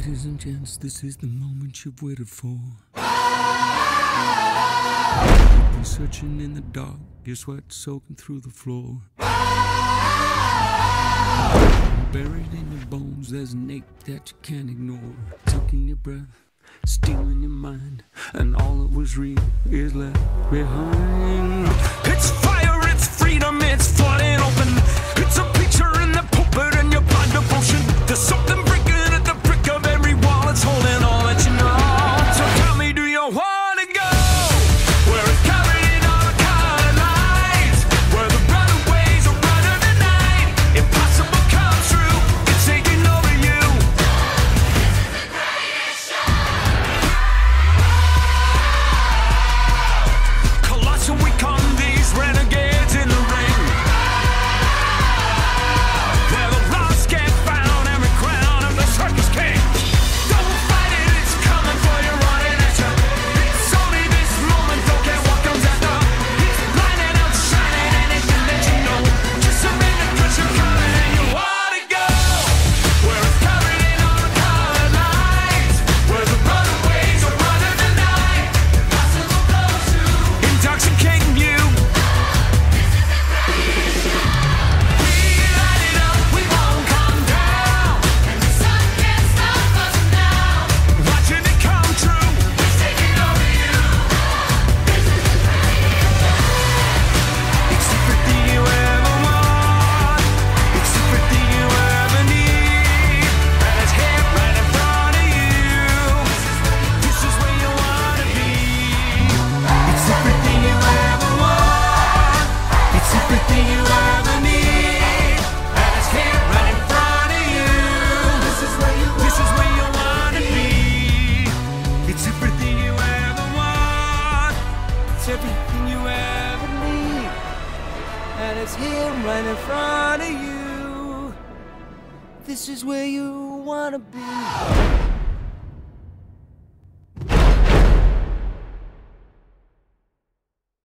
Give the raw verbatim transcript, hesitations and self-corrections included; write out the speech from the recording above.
Ladies and gents, this is the moment you've waited for. You've been searching in the dark, your sweat soaking through the floor. Buried in your bones, there's an ache that you can't ignore. Taking your breath, stealing your mind, and all that was real is left behind. It's fire, it's freedom, it's flooding open. It's a picture in the pulpit and your blind devotion. There's something breaking at the brick of every wall. It's holding all that you know. So tell me, do you want to go where it's covered in all the colored lights, where the runaways are running the night? Impossible comes true, it's taking over you. This is the greatest show. Colossal, we come these renegades in the ring, where the lost get found, every crown of the circus king. Don't fight it, it's coming for you, running at you. It's only this moment, don't care what comes after. It's blinding out, shining, and it can let you know. Just surrender, cause you're coming and you wanna go where it's covered in all the colored lights, where the runaways are running the night. Impossible blows to intoxicating you. We light it up, we won't come down, and the sun can't stop us now. Watching it come true, it's taking over you. It's everything you ever want, it's everything you ever need, and it's here right in front of you. This is where you wanna be. It's everything you ever want, it's everything you ever need, and it's here right in front of you. This is where you This is where you wanna be. It's everything you ever want, it's everything you ever need, and it's here right in front of you. This is where you wanna be.